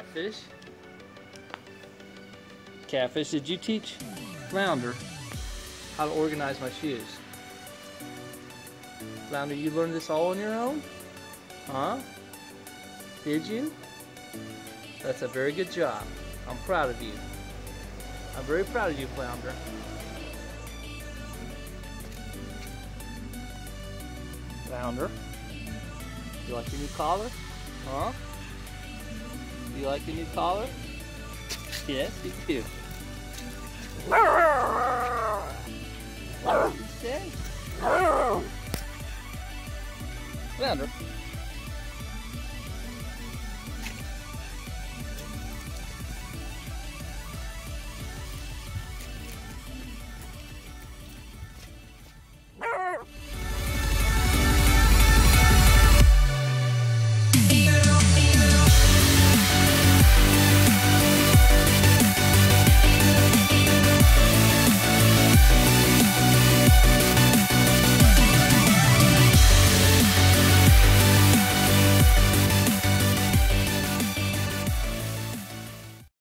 Catfish. Catfish, did you teach Flounder how to organize my shoes? Flounder, you learned this all on your own? Huh? Did you? That's a very good job. I'm proud of you. I'm very proud of you, Flounder. Flounder, you like your new collar? Huh? You like your new collar? Yes, you do. What did you say? Flounder.